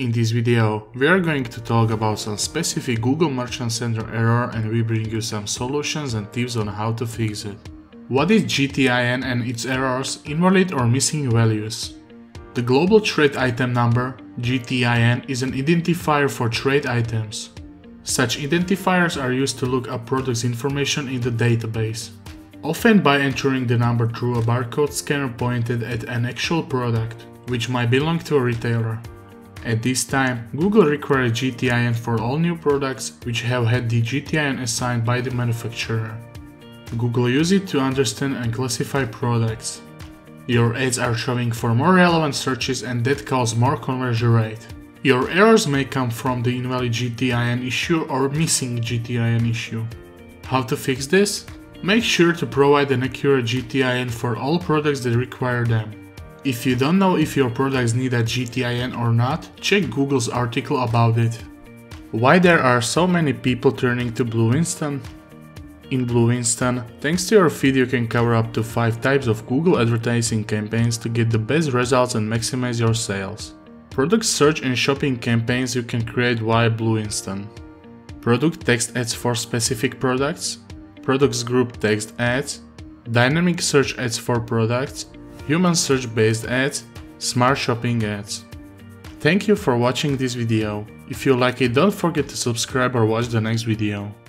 In this video, we are going to talk about some specific Google Merchant Center error and we bring you some solutions and tips on how to fix it. What is GTIN and its errors, invalid or missing values? The Global Trade Item Number, GTIN, is an identifier for trade items. Such identifiers are used to look up products information in the database, often by entering the number through a barcode scanner pointed at an actual product, which might belong to a retailer. At this time, Google requires GTIN for all new products which have had the GTIN assigned by the manufacturer. Google uses it to understand and classify products. Your ads are showing for more relevant searches and that causes more conversion rate. Your errors may come from the invalid GTIN issue or missing GTIN issue. How to fix this? Make sure to provide an accurate GTIN for all products that require them. If you don't know if your products need a GTIN or not, check Google's article about it. Why there are so many people turning to Blueinstant? In Blueinstant, thanks to your feed you can cover up to 5 types of Google advertising campaigns to get the best results and maximize your sales. Product search and shopping campaigns you can create via Blueinstant. Product text ads for specific products, products group text ads, dynamic search ads for products, human search based ads, smart shopping ads. Thank you for watching this video. If you like it, don't forget to subscribe or watch the next video.